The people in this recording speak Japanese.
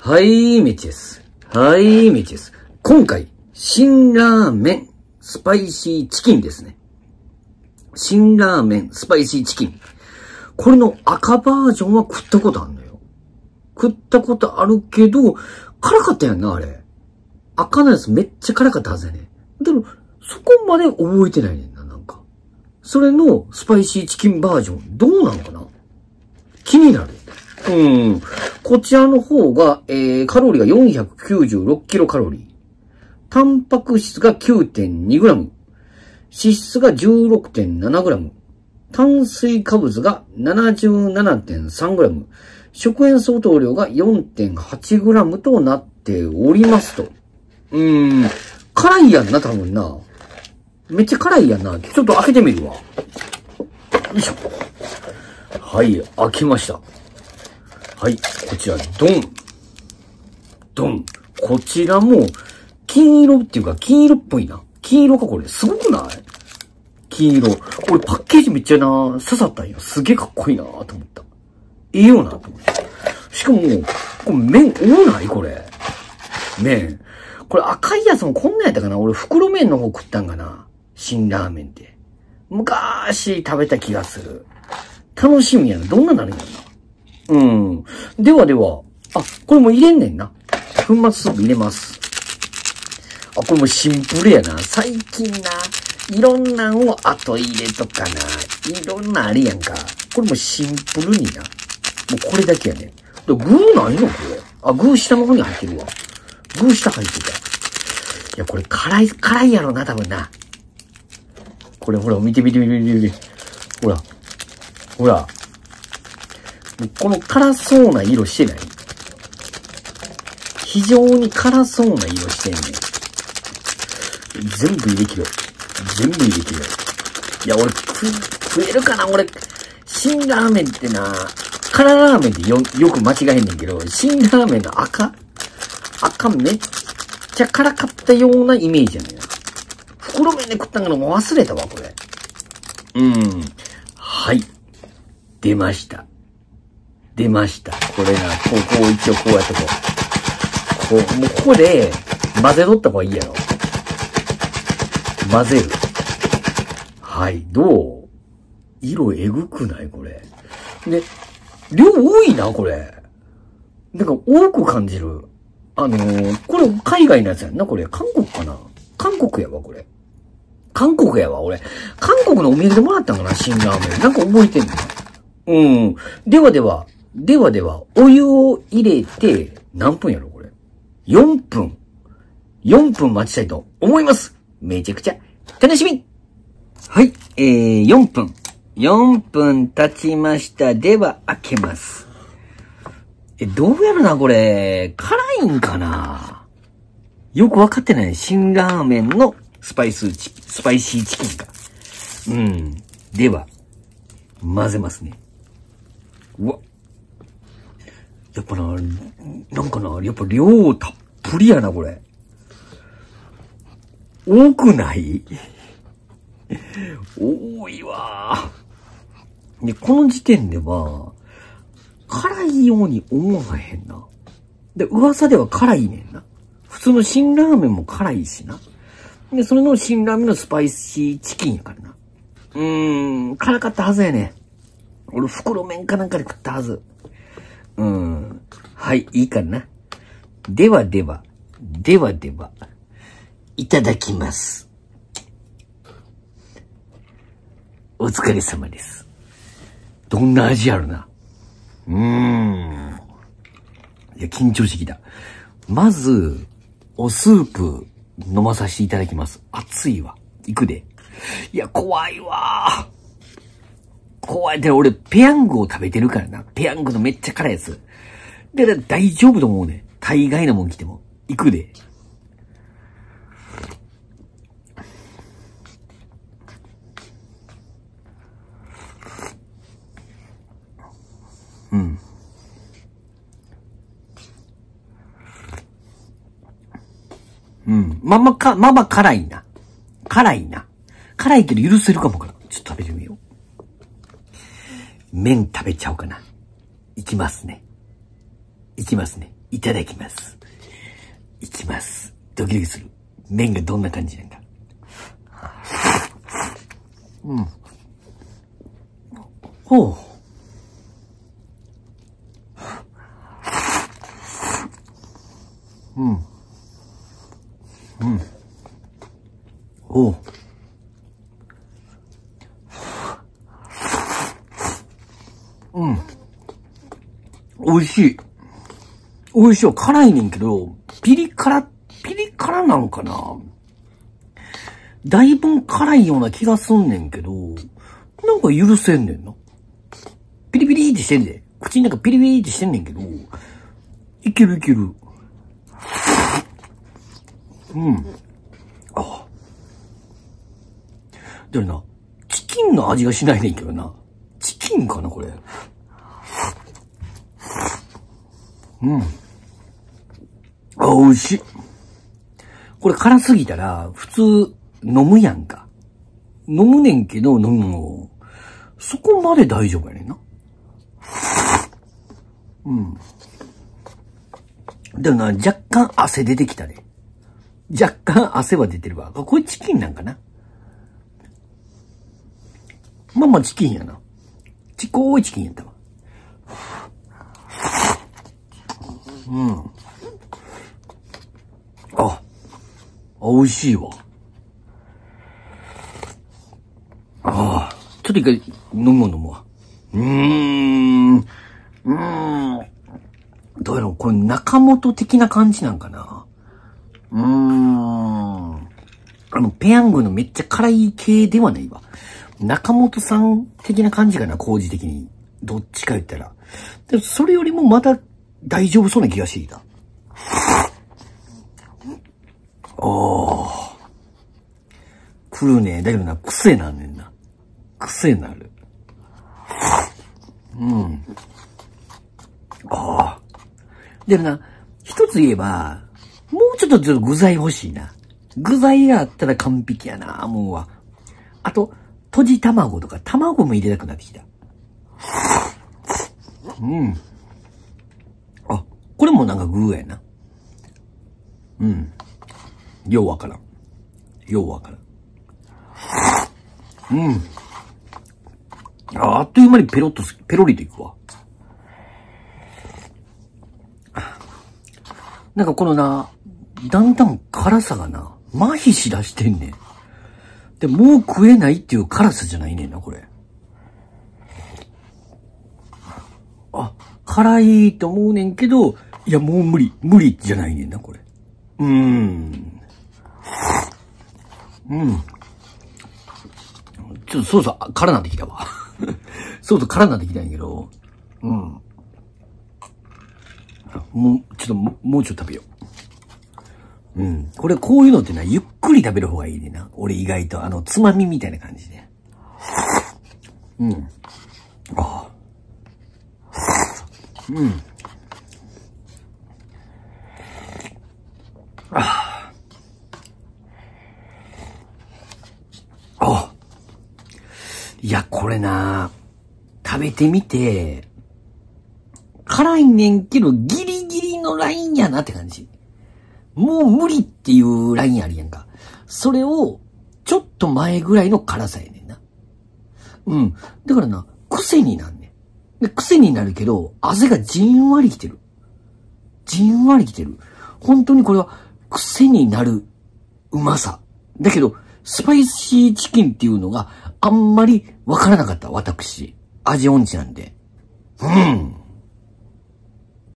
はい、めちです。はい、めちです。今回、辛ラーメン、スパイシーチキンですね。辛ラーメン、スパイシーチキン。これの赤バージョンは食ったことあるのよ。食ったことあるけど、辛かったやんな、あれ。赤のやつめっちゃ辛かったはずやね。でも、そこまで覚えてないねんな、なんか。それのスパイシーチキンバージョン、どうなのかな？気になる。こちらの方が、カロリーが496キロカロリー。タンパク質が 9.2 グラム。脂質が 16.7 グラム。炭水化物が 77.3 グラム。食塩相当量が 4.8 グラムとなっておりますと。辛いやんな、多分な。めっちゃ辛いやんな。ちょっと開けてみるわ。よいしょ。はい、開きました。はい、こちら、ドン。ドン。こちらも、金色っていうか、金色っぽいな。金色か、これ。すごくない？金色。これパッケージめっちゃな、刺さったんよ。すげえかっこいいなと思った。いいよなと思った。しかも、これ麺多ないこれ。麺。これ赤いやつもこんなんやったかな？俺袋麺の方食ったんかな？辛ラーメンって。昔食べた気がする。楽しみやな。どんななるんやな。ではでは、これも入れんねんな。粉末スープ入れます。これもシンプルやな。最近な、いろんなんを後入れとかな。いろんなあれやんか。これもシンプルにな。もうこれだけやね。で、具ないのこれ。具下の方に入ってるわ。具下入ってた。いや、これ辛いやろな、多分な。これほら、見て。ほら。ほら。この辛そうな色してない？非常に辛そうな色してんね。全部入れ切ろう。いや、俺食えるかな？俺、辛ラーメンってな、辛ラーメンってよく間違えんねんけど、辛ラーメンの赤めっちゃ辛かったようなイメージやねん。袋麺で食ったんかな？もう忘れたわ、これ。はい。出ました。これな、一応こうやってもうここで混ぜとった方がいいやろ。混ぜる。はい、どう？色えぐくないこれ。で、量多いな、これ。なんか多く感じる。これ海外のやつやんな、これ。韓国かな？韓国やわ、これ。韓国やわ、俺。韓国のお土産でもらったんかな、辛ラーメン。なんか覚えてんの？では、お湯を入れて、何分やろこれ。4分。4分待ちたいと思います。めちゃくちゃ楽しみ。はい、4分。4分経ちました。では、開けます。どうやるな、これ。辛いんかな？よくわかってない。辛ラーメンのスパイシーチキンか。では、混ぜますね。うわ。やっぱな、なんかな、やっぱ量たっぷりやな、これ。多くない？多いわ。で、この時点では、辛いように思わへんな。で、噂では辛いねんな。普通の辛ラーメンも辛いしな。で、それの辛ラーメンのスパイシーチキンやからな。辛かったはずやね。俺、袋麺かなんかで食ったはず。はい、いいかな。では、いただきます。お疲れ様です。どんな味あるな。いや、緊張してきた。まず、おスープ飲まさせていただきます。熱いわ。いくで。いや、怖いわ。怖い。で、俺、ペヤングを食べてるからな。ペヤングのめっちゃ辛いやつ。で、大丈夫と思うね。大概のもん来ても。いくで。まあ辛いな。辛いけど許せるかもから。ちょっと食べてみよう。麺食べちゃおうかな。いきますね。 いただきます。いきます。ドキドキする。麺がどんな感じなんか。うん。ほう。うん。うん。おう。うん。美味しい。美味しいわ。辛いねんけど、ピリ辛なんかな。だいぶ辛いような気がすんねんけど、なんか許せんねんな。ピリピリってしてんで。口の中ピリピリってしてんねんけど、いけるいける。うん。あ。でもな、チキンの味がしないねんけどな。チキンかなこれ。うん。あ、美味しい。これ辛すぎたら、普通飲むやんか。飲むねんけど、飲むの。そこまで大丈夫やねんな。うん。でもな、若干汗出てきたね。若干汗は出てるわ。これチキンなんかな。まあまあチキンやな。ちっこいチキンやったわ。うん。あ、美味しいわ。ああ、ちょっと一回飲むわ。どうやろう、これ中本的な感じなんかな。ペヤングのめっちゃ辛い系ではないわ。中本さん的な感じかな、工事的に。どっちか言ったら。でもそれよりもまだ大丈夫そうな気がしていた。来るね。だけどな、癖なんねんな。癖になる。うん。でもな、一つ言えば、もうちょっと具材欲しいな。具材があったら完璧やな、もうは。あと、とじ卵とか、卵も入れたくなってきた。うん。あ、これもなんか具やな。うん。ようわからん。ようわからん。うん。あっという間にペロリといくわ。なんかこのな、だんだん辛さがな、麻痺しだしてんねん。で、もう食えないっていう辛さじゃないねんな、これ。あ、辛いと思うねんけど、いや、もう無理じゃないねんな、これ。うん。ちょっとそうそう、辛なってきたわ。そう辛なってきたんやけど、うん。もうちょっと食べよう。うん。これ、こういうのってな、ゆっくり食べる方がいいねんな。俺意外と、つまみみたいな感じで。うん。うん。いや、これな、食べてみて、辛いねんけど、ギリギリのラインやなって感じ。もう無理っていうラインあるやんか。それを、ちょっと前ぐらいの辛さやねんな。うん。だからな、癖になんねん。で、癖になるけど、味がじんわりきてる。じんわりきてる。本当にこれは、癖になるうまさ。だけど、スパイシーチキンっていうのがあんまりわからなかった、私。味音痴なんで。うん。